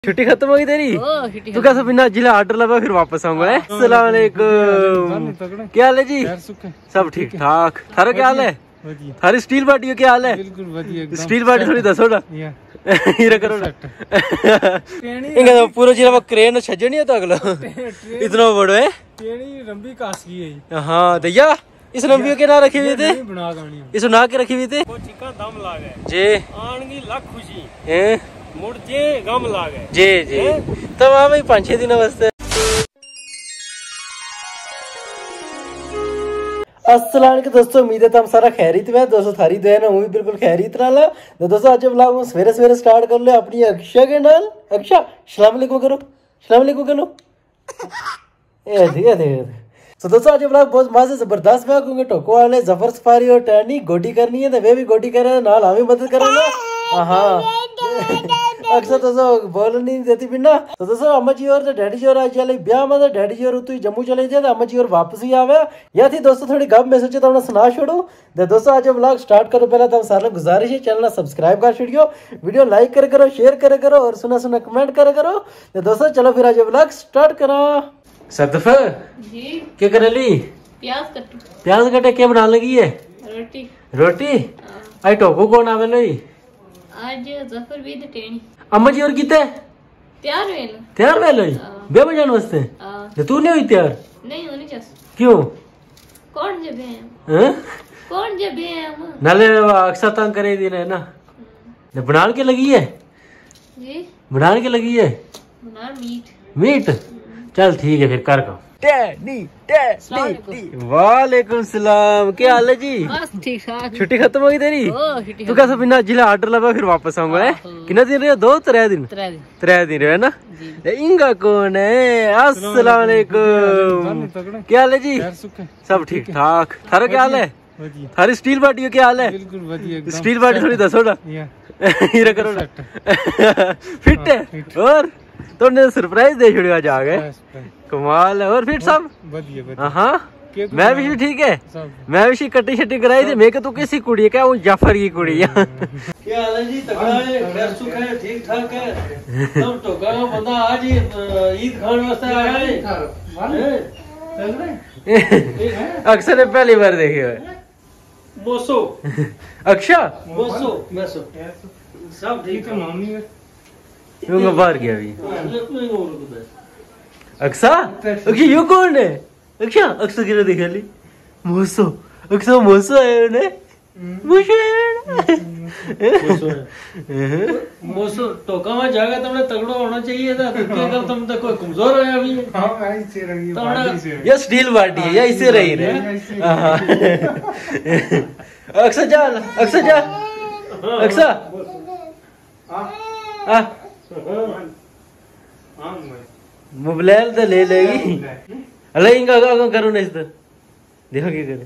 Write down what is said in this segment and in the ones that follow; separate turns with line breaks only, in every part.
छुट्टी खत्म हो गई तेरी? तू कैसे बिना जिला ऑर्डर लगा फिर वापस आऊंगा। अस्सलाम वालेकुम, क्या हाल है जी? सब ठीक ठाक। थारा क्या हाल है? थारी स्टील बाटी हो क्या हाल है? बिल्कुल स्टील बाटी थोड़ी दसो ना करो ना। इनका तो पूरा जिला क्रेन छजनी है तो अगला इतना बड़ो है लंबी कास की है। हाँ दैया इस लंबी के ना रखी हुई थे, इस ना के रखी हुई थे दम लागे जी आनगी लाख खुशी है मुड़ जे गम लागे जी जी। तब हाँ भाई 5-6 दिन वास्ते। अस्सलाम वालेकुम दोस्तों, उम्मीद है तुम सारा खैरियत में दोस्तों। थारी दुआ ना हूं भी बिल्कुल खैरियत नाल। तो दोस्तों आज व्लॉग सवेरे सवेरे स्टार्ट कर ले अपनी अक्षा के नाल। अक्षा अस्सलाम वालेकुम करो, अस्सलाम वालेकुम करो। ए देख तो दोस्तों आज व्लॉग बहुत मजे जबरदस्त है क्योंकि टोको वाले जफर सफारी और टहनी गोडी करनी है तो वे भी गोडी करे नाल हमें मदद करेंगे। हाँ अक्सर दोस्तों बोल नहीं देती बिना। तो दोस्तों अम्मा जी और डैडी जी और आज चले ब्याह में डैडी जी और तू जम्मू चले जाए अम्मा जी और वापस ही आवे या थी दोस्तों थोड़ी गप में सोचे तो सुना छोड़ू। दोस्तों आज व्लॉग स्टार्ट करो पहले तो सारा गुजारिश है चैनल सब्सक्राइब कर छोड़ियो, वीडियो लाइक करे करो, शेयर करे करो और सुना कमेंट करे करो। तो दोस्तों चलो फिर आज व्लॉग स्टार्ट करो। सदफ जी क्या करे ली? प्याज कटे क्या बना लगी है? रोटी आई टोको कौन आवे ली?
आज जफर भी टेणी
अम्मा जी और किते तैयार वेलो बे बजान वास्ते तो तू नहीं हुई तैयार?
नहीं होनी चाहिए।
क्यों?
कौन जबे हैं? कौन जबे हैं?
नाले अक्सर तंग करे दी ना बनान के लगी है जी, बनान के लगी है मीट चल ठीक है फिर कर को। वालेकुम सलाम, क्या हाल है जी?
ठीक ठाक।
छुट्टी खत्म हो गई तेरी? तू कैसे बिना जिला ऑर्डर लगा फिर वापस आऊंगा। कितना दिन रहे? 2-3 दिन? 3 दिन रहे ना। इंगा कौन है? अस्सलाम वालेकुम, क्या हाल है जी? सब ठीक ठाक। थारा क्या हाल है? थारी स्टील बाटी हो क्या हाल है? बिल्कुल स्टील बाटी थोड़ी दसो ना करो ना फिट है और तुमने सरप्राइज दे छोड़िया जा गए कमाल है। और फिर सब हाँ मैं भी ठीक है, मैं भी कट्टी शट्टी कराई थी। मैं तो किसी कुड़ी है क्या वो जाफर की कुड़ी है। क्या हाल है जी? तगड़ा है, खैर सुख है, ठीक ठाक है। तुम टोका का बंदा आज ईद खाने वास्ते आया है। अक्सर ने पहली बार देखे हुए मोसो अक्षा मोसो सब ठीक है। मामी बाहर गया अभी अक्सा यू कौन है? अक्षा अक्सा गिरा दिखा ली मोसो अक्सा मोसो है उन्हें मोसो टोका में जाएगा तुमने तगड़ो होना चाहिए था। तुम तो कोई कमजोर है अभी। ये स्टील बाटी है या इसे रही रहे। अक्सा जा अक्सा जा अक्सा मोबाइल तो ले लेगी अल्लाह इनका करो ना इस देखो क्या करे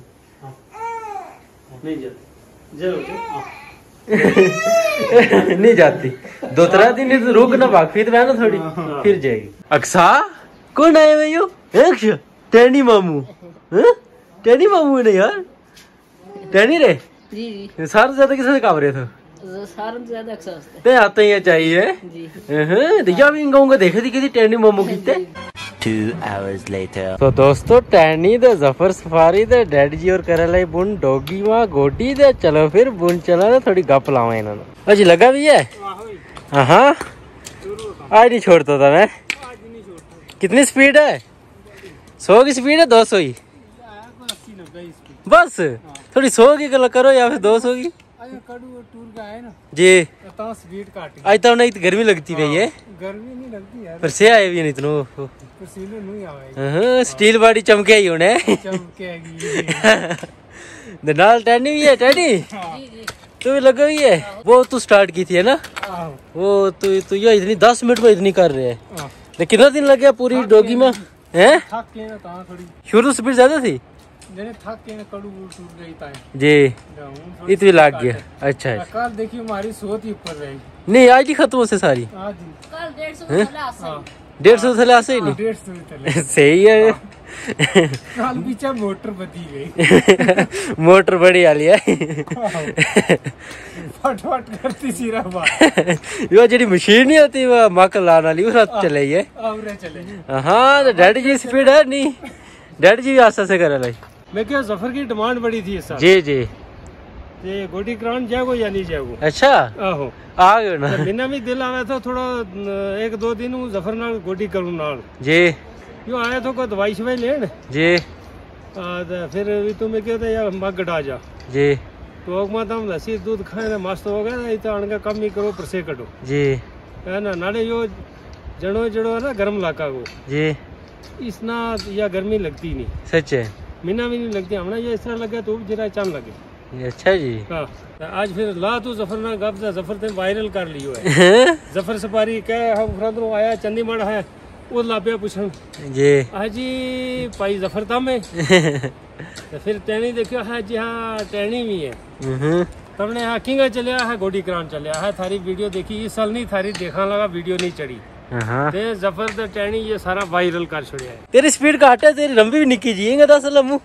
नहीं जाती 2-3 दिन रुक ना वाकफी तो ना थोड़ी फिर जाएगी। अक्सा कौन आए भाई यो? अक्सा टैनी मामू टैनी मामू ने यार टैनी रे सारे ज्यादा किसी से काब रहे थे आते ही चाहिए देखिए अभी इनका देखे थी किसी टैनी मोमो की 2 hours later। तो दोस्तों टैनी दे जफर सफारी दे डैडी जी और करे लाई बुन डोगी वहाँ गोटी दे चलो फिर बुन चला ना थोड़ी गप लावा इन्होंने अजी लगा भी है। हाँ आज नहीं छोड़ता था मैं। कितनी स्पीड है? 100 की स्पीड है 200 की बस थोड़ी 100 की गल करो या फिर 200 की जी। आज तो नहीं गर्मी लगती भाई है गर्मी नहीं लगती यार पर से आए भी नहीं इतना स्टील बॉडी चमके ही होने नाल टैनी भी है। टैनी तू भी लगा हुई है वो तू स्टार्ट की थी है ना वो तू ये इतनी 10 मिनट में इतनी कर रहे है। कितना दिन लग गया पूरी डोगी में है? शुरू स्पीड ज्यादा थी जी इतनी लाग गया। अच्छा कल देखिए हमारी सोच ही ऊपर रहेगी नहीं आज ही खत्म से सारी 150 थले आसे ही नहीं
150 थले
सही है
काल पीछे मोटर बती गई
मोटर बड़ी वाली है
फट करती सिरा बात
यो जेडी मशीन नहीं होती वो मक लाने वाली उस रात चले है
और चले
हाँ तो डैडी जी स्पीड है नहीं डैडी जी भी आस्ते से करे लाई
मैं क्या जफर की डिमांड बड़ी थी इस साल
जी जी
ये गोडी कराउन जागो या नहीं जागो
अच्छा
आहो
आ गयो ना
मैंने भी दिल आया था थोड़ा 1-2 दिन हूँ जफर नाल गोडी करूँ नाल
जी
यो आया तो कोई दवाई शवाई लेन
जी
फिर भी तुम्हें कहते यार मग गड़ा जा
जी
तो माता हम लस्सी दूध खाए ना मस्त हो गया ना तो आने का कम ही करो पर से कटो
जी
है ना नाले यो जड़ो है ना गर्म इलाका को
जी
इसना या गर्मी लगती नहीं
सच है
मीना भी नहीं लगती हमने ये इस तरह लगे तो जरा चांद लगे
अच्छा जी
हाँ आज फिर ला तू जफर ना गप जफर ते वायरल कर लियो है जफर सफारी कह हम फ्रंदरो आया चंडीगढ़ है वो लापिया पूछन
जी
हाजी भाई जफर तम है तो फिर टहनी देखियो है जी हाँ टहनी भी है तुमने यहाँ किंगा चलिया है गोडी करान चलिया है थारी वीडियो देखी इस साल नहीं थारी देखा लगा वीडियो नहीं चढ़ी ते जफर ते टहनी ये सारा वायरल कर छोड़िया है
तेरी स्पीड घट है तेरी रंबी भी निकी जी इंगा दस लम्मू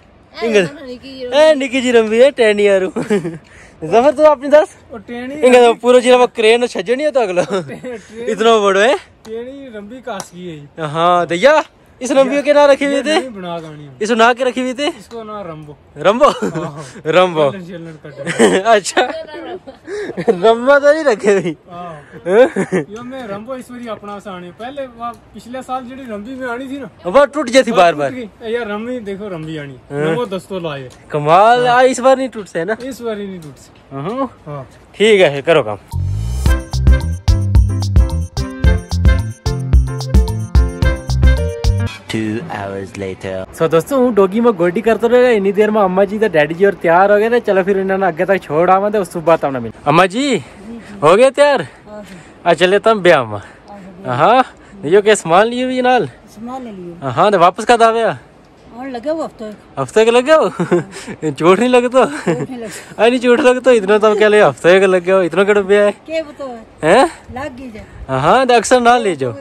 निकी जी रंबी है टहनी यारू जफर तू अपनी दस
और टहनी
इंगा तो पूरा जिला क्रेन छजनी है तो अगला इतना बड़ो है
टहनी रंबी कास की है
हाँ दैया इस रंबियों के ना रखे हुए थे
बना गानी
इसको ना के रखे हुए थे
इसको ना रंबो
रंबो रंबो अच्छा रंबा तो नहीं रखे हुई
यो मैं रंबो ईश्वरी अपना सानी पहले पिछले साल जेडी रंबी में आनी थी ना
वो टूट जाती बार बार
यार रंबी देखो रंबी आनी रंबो दस्तो लाए
कमाल इस बार नहीं टूट से ना
इस बार ही नहीं टूट से
ठीक है करो काम So, दोस्तों हूँ डोगी में गोडी करते रहे इन्नी देर में अम्मा जी तो डैडी जी और तैयार हो गए थे चलो फिर इन्होंने आगे तक छोड़ आवा थे उस सुबह तब मिल अम्मा जी हो गए तैयार चले तम ब्याह में हाँ यो के सामान लिए भी नाल हाँ तो वापस कद आवे हफ्ते के लगे हो चोट नहीं लगे तो नहीं चोट लगे तो इतना तो क्या ले हफ्ते के लगे हो इतना कड़ो ब्याह है हाँ तो अक्सर ना ले जाओ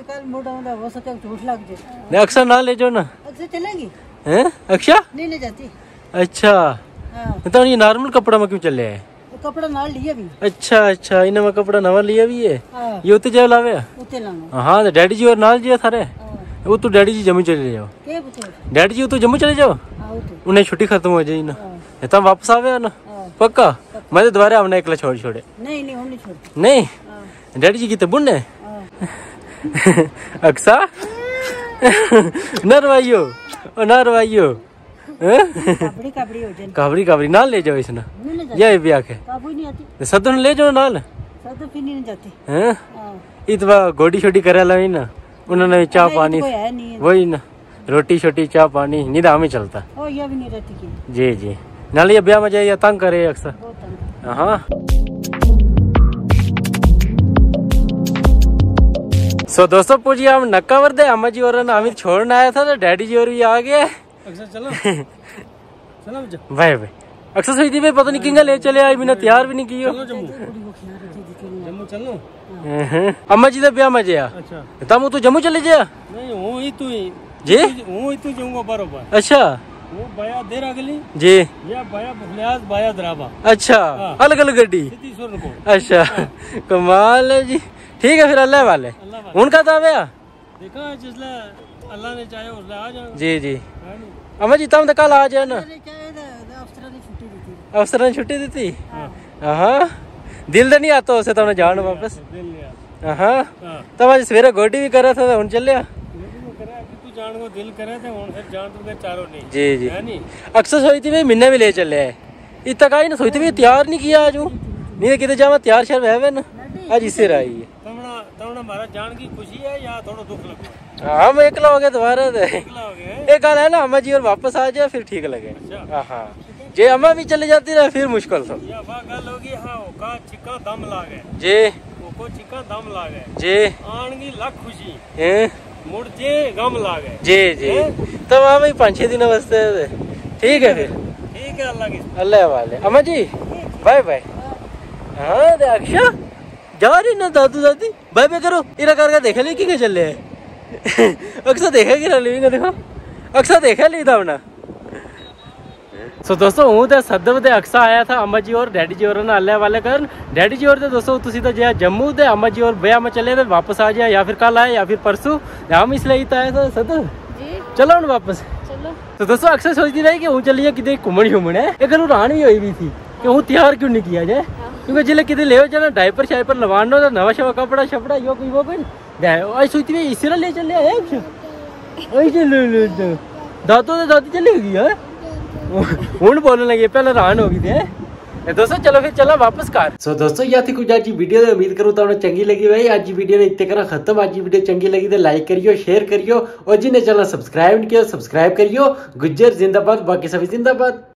अक्सर ना ले जाओ ना
चलेगी
हैं अक्षा
नहीं ले जाती
अच्छा तो ये नॉर्मल कपड़ा में क्यों चले है
कपड़ा ना लिया भी
अच्छा इन्हें में कपड़ा नवा लिया भी है ये उते जाओ लावे हाँ तो डैडी जी और नाल जी थारे वो तो डैडी जी जम्मू चले जाओ डैडी जी तो जम्मू चले जाओ उन्हें छुट्टी खत्म हो जाए ना तब वापस आवे ना पक्का मैं तो दोबारा हमने एकला छोड़े नहीं डैडी जी की तो बुन है अक्सा नरवाइयो काबड़ी ना ले जाओ इसना ये ब्याह के सदन ले जाओ नाल इतवा गोडी छोटी करे ला ना उन्होंने चाय पानी वही ना रोटी छोटी चाय पानी नहीं तो हमें चलता जी नाल ये ब्याह में जाइए तंग करे अक्सर हाँ सो दोस्तों पूछिए हम नक्का वर्दे अम्मा जी और हमें छोड़ना आया था तो डैडी जी और भी आ गए
चलो
भाई अक्सर सोची थी भाई पता नहीं किंगा ले चले आई बिना तैयार भी नहीं कियो
जम्मू चलो
अम्मा जी का ब्याह में जाया तम तू जम्मू चले जाया
नहीं हूं ही तू
जी
हूं ही तू जाऊंगा बरोबर
अच्छा
वो बाया देर अगली
जी
या बाया बुखलियास बाया दराबा
अच्छा अलग अलग गड्डी अच्छा कमाल है जी ठीक है फिर अल्लाह वाले उनका तो आवे
देखा जिसले अल्लाह ने चाहे उसले आ जाओ
जी अम्मा जी तुम तो कल आ जाए ना अफसर ने छुट्टी दी थी हाँ दिल तो नहीं आता उसे तुमने जान वापस हाँ तब आज सवेरे गोडी भी करा था उन चलिया
जान को दिल करे थे फिर जान तो चारों नहीं
जी अक्सर सोई थी भाई मिन्ने भी ले चले है इतना का ही ना सोई थी भाई तैयार नहीं किया आज नहीं कितने जावा तैयार शार वह ना आज इससे रही है
हमारा जान की खुशी है या थोड़ा दुख लगे
हाँ हम एकला हो गया दोबारा एक गाल है ना अम्मा जी और वापस आ जाए फिर ठीक लगे हाँ जे अम्मा भी चले जाती ना फिर मुश्किल था
गल होगी हाँ का चिका दम लागे
जी
को चिका दम लागे
जी
आनगी लाख खुशी मुड़ जे गम लागे
जी तब हाँ भाई 5-6 दिन वास्ते ठीक है फिर
ठीक है
अल्लाह वाले अम्मा जी बाय बाय हाँ अक्षा जा रही ना दादू दादी बाय बाय करो इरा करके देख ले कि चले अक्सर देखा कि लिविंग देखो अक्सर देखा ली था अपना। सो दोस्तों हूँ तो सदव ते अक्सा आया था अम्मा जी और डैडी जी और अल्लाह वाले कर डैडी जी और तो दोस्तों तुसी तो जो जम्मू थे अम्मा जी और भैया में चले थे वापस आ जाए या फिर कल आए या फिर परसों हम इसलिए इतना आया था सदव चलो हम वापस। तो दोस्तों अक्सर सोचती रही कि हूँ चलिए कि घूमन घूमन है एक गल रान भी हुई भी थी कि हूँ तैयार क्यों नहीं किया जाए क्योंकि जिले कि ले जाना डायपर शाइपर लवाना तो नवा शवा कपड़ा शपड़ा यो कोई वो कोई सोचती हुई इसी ले चले आए दादो तो दादी चली गई है हूँ बोलने लगे पहले रान हो गई थी। दोस्तों चलो फिर चला वापस कार। सो दोस्तों यह थी कुछ आज की वीडियो तो उम्मीद करूँ तो चंगी लगी भाई आज की वीडियो ने इतने करा खत्म। आज की वीडियो चंगी लगी तो लाइक करियो शेयर करियो और जिन्हें चैनल सब्सक्राइब किया सब्सक्राइब करियो। गुज्जर जिंदाबाद बाकी सभी जिंदाबाद।